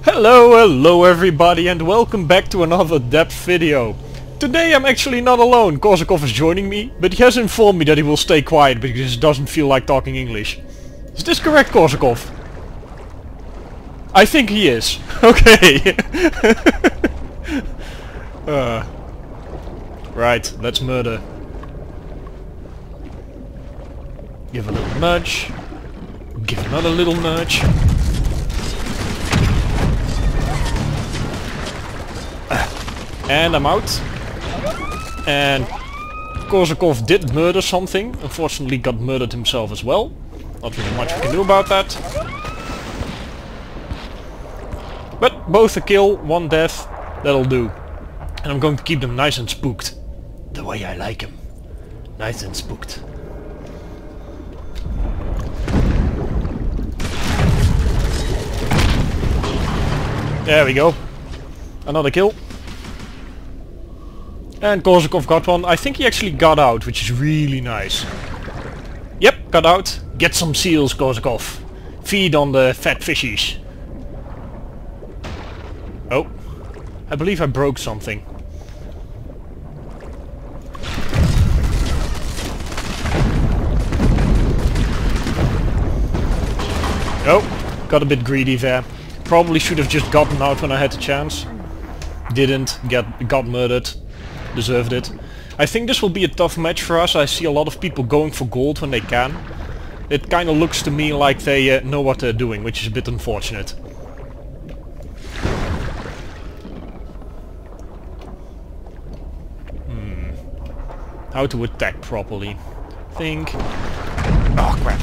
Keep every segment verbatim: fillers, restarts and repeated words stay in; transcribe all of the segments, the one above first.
Hello, hello everybody, and welcome back to another depth video. Today I'm actually not alone. Korsakov is joining me, but he has informed me that he will stay quiet because he doesn't feel like talking English. Is this correct, Korsakov? I think he is. Okay. uh, right, let's murder. Give a little nudge. Give another little nudge. And I'm out. And Korsakov did murder something. Unfortunately got murdered himself as well. Not really much we can do about that. But both a kill, one death, that'll do. And I'm going to keep them nice and spooked. The way I like them. Nice and spooked. There we go. Another kill. And Korsakov got one. I think he actually got out, which is really nice. Yep, got out. Get some seals, Korsakov. Feed on the fat fishies. Oh. I believe I broke something. Oh, got a bit greedy there. Probably should have just gotten out when I had the chance. Didn't. Get, got murdered. Deserved it. I think this will be a tough match for us. I see a lot of people going for gold when they can. It kind of looks to me like they uh, know what they're doing, which is a bit unfortunate. Hmm. How to attack properly. Think. Oh crap.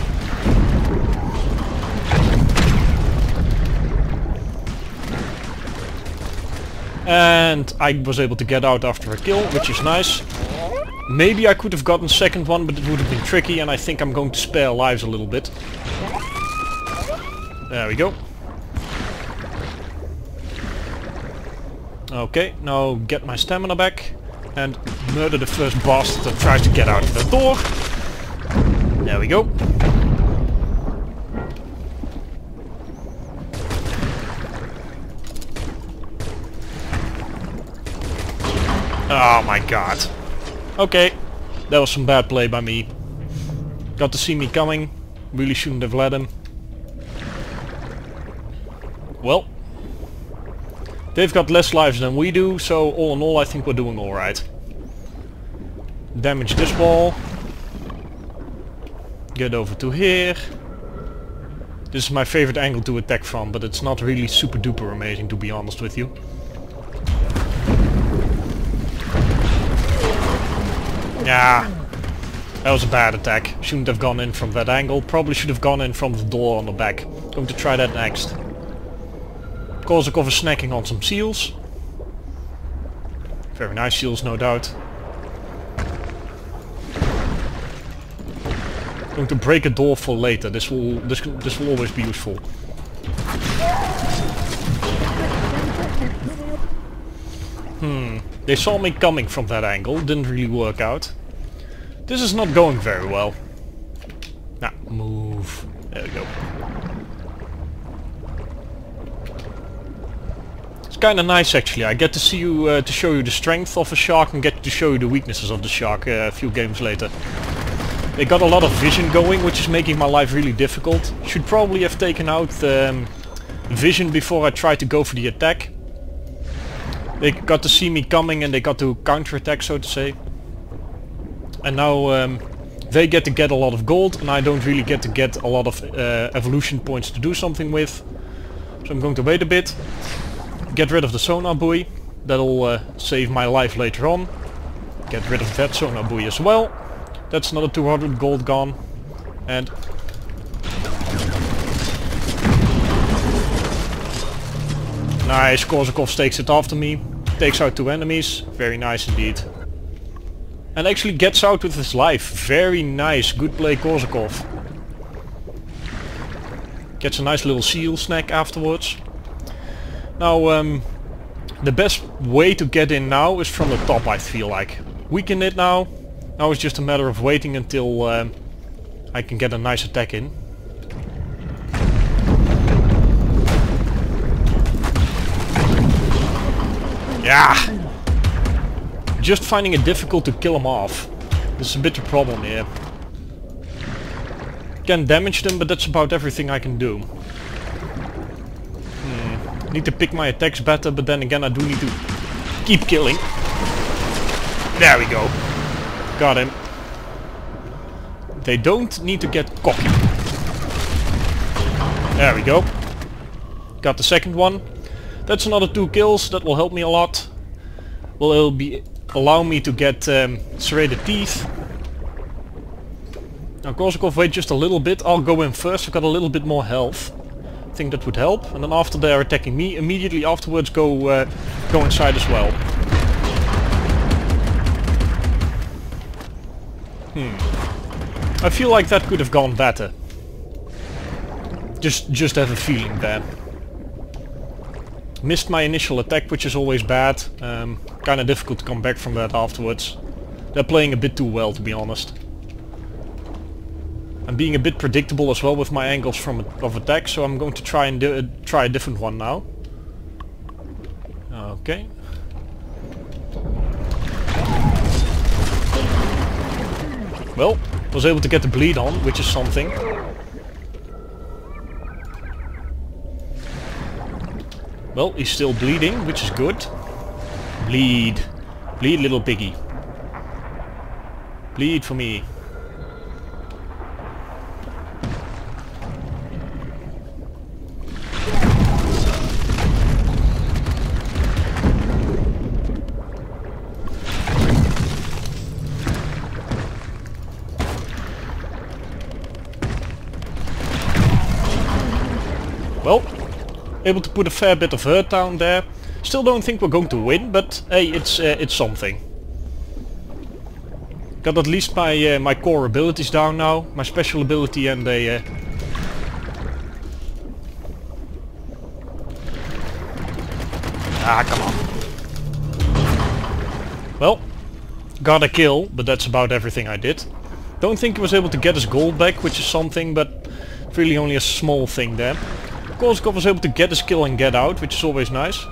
And I was able to get out after a kill, which is nice. Maybe I could have gotten a second one, but it would have been tricky, and I think I'm going to spare lives a little bit. There we go. Okay, now get my stamina back and murder the first bastard that tries to get out of the door. There we go. Oh my god. Okay, that was some bad play by me. Got to see me coming. Really shouldn't have let him. Well, they've got less lives than we do, so all in all I think we're doing alright. Damage this wall. Get over to here. This is my favorite angle to attack from, but it's not really super duper amazing, to be honest with you. Yeah, that was a bad attack. Shouldn't have gone in from that angle. Probably should have gone in from the door on the back. Going to try that next. Korsakov is snacking on some seals. Very nice seals, no doubt. Going to break a door for later. This will this this will always be useful. Hmm. They saw me coming from that angle, didn't really work out. This is not going very well. Now, move. There we go. It's kinda nice actually. I get to see you, uh, to show you the strength of a shark and get to show you the weaknesses of the shark uh, a few games later. They got a lot of vision going, which is making my life really difficult. Should probably have taken out um, vision before I tried to go for the attack. They got to see me coming and they got to counterattack, so to say. And now um, they get to get a lot of gold and I don't really get to get a lot of uh, evolution points to do something with. So I'm going to wait a bit. Get rid of the sonar buoy. That'll uh, save my life later on. Get rid of that sonar buoy as well. That's another two hundred gold gone. And... nice, Korsakov takes it after me. Takes out two enemies. Very nice indeed. And actually gets out with his life. Very nice. Good play, Korsakov. Gets a nice little seal snack afterwards. Now, um, the best way to get in now is from the top, I feel like. Weaken it now. Now it's just a matter of waiting until um, I can get a nice attack in. Yeah! Just finding it difficult to kill them off. This is a bit of a problem here. Can damage them, but that's about everything I can do. Hmm. Need to pick my attacks better, but then again I do need to keep killing. There we go. Got him. They don't need to get cocky. There we go. Got the second one. That's another two kills. That will help me a lot. Well, it'll be allow me to get um, serrated teeth. Now Korsakov, wait just a little bit. I'll go in first. I've got a little bit more health. I think that would help. And then after they're attacking me, immediately afterwards go uh, go inside as well. Hmm. I feel like that could have gone better. Just just have a feeling there. Missed my initial attack, which is always bad. Um, Kinda difficult to come back from that afterwards. They're playing a bit too well, to be honest. I'm being a bit predictable as well with my angles from of attack, so I'm going to try and do, uh, try a different one now. Okay. Well, was able to get the bleed on, which is something. Well, he's still bleeding, which is good. Bleed. Bleed, little piggy. Bleed for me. Well, able to put a fair bit of hurt down there. Still don't think we're going to win, but hey, it's uh, it's something. Got at least my uh, my core abilities down now, my special ability and a. Uh... Ah, come on. Well, got a kill, but that's about everything I did. Don't think I was able to get his gold back, which is something, but really only a small thing there. Korsakov was able to get his kill and get out, which is always nice.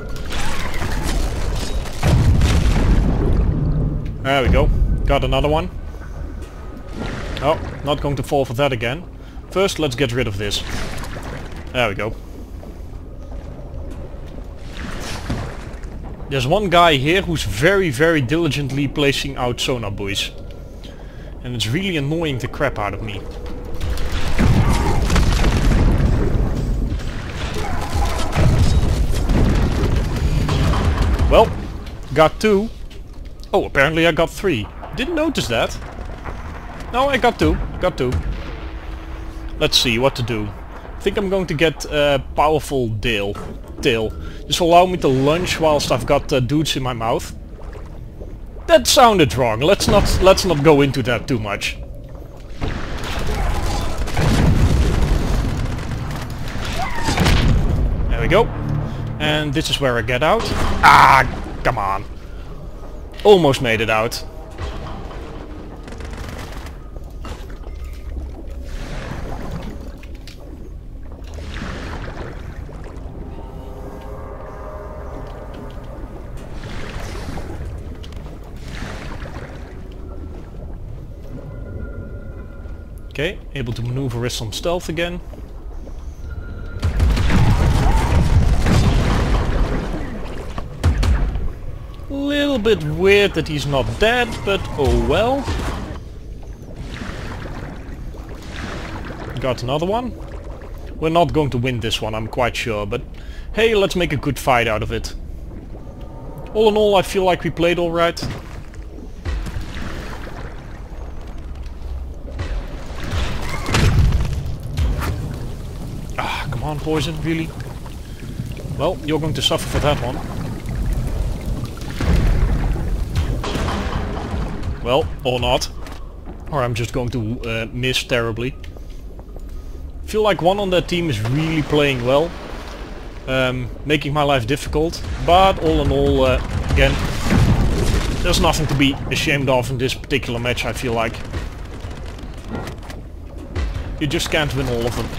There we go. Got another one. Oh, not going to fall for that again. First, let's get rid of this. There we go. There's one guy here who's very, very diligently placing out sonar buoys. And it's really annoying the crap out of me. Well, got two. Oh, apparently I got three. Didn't notice that. No, I got two. Got two. Let's see what to do. I think I'm going to get a uh, powerful tail. Tail. This will allow me to lunge whilst I've got uh, dudes in my mouth. That sounded wrong. Let's not let's not go into that too much. There we go. And this is where I get out. Ah, come on. Almost made it out. Okay, able to maneuver with some stealth again. Little bit weird that he's not dead, but oh well. Got another one. We're not going to win this one, I'm quite sure, but hey, let's make a good fight out of it. All in all, I feel like we played alright. Ah, come on, poison, really? Well, you're going to suffer for that one. Well, or not. Or I'm just going to uh, miss terribly. Feel like one on that team is really playing well. Um, making my life difficult. But all in all, uh, again, there's nothing to be ashamed of in this particular match, I feel like. You just can't win all of them.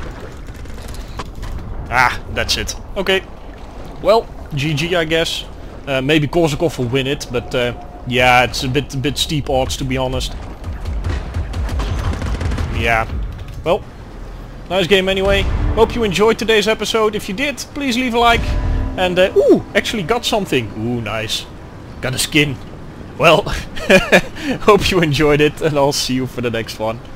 Ah, that's it. Okay. Well, G G I guess. Uh, maybe Korsakov will win it, but uh, yeah, it's a bit, a bit steep odds, to be honest. Yeah. Well, nice game anyway. Hope you enjoyed today's episode. If you did, please leave a like. And, uh, ooh, actually got something. Ooh, nice. Got a skin. Well, hope you enjoyed it, and I'll see you for the next one.